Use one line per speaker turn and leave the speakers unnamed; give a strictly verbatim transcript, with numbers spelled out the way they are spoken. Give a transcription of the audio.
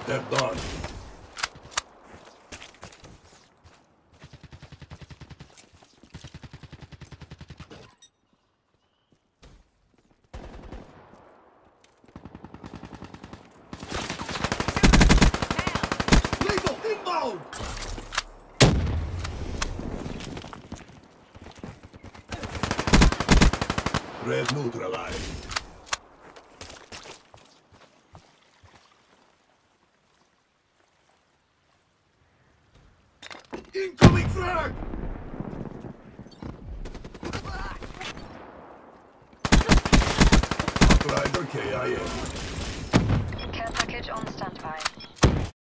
They're done. Lethal inbound! Red neutralized. Incoming frag! Rider K I A.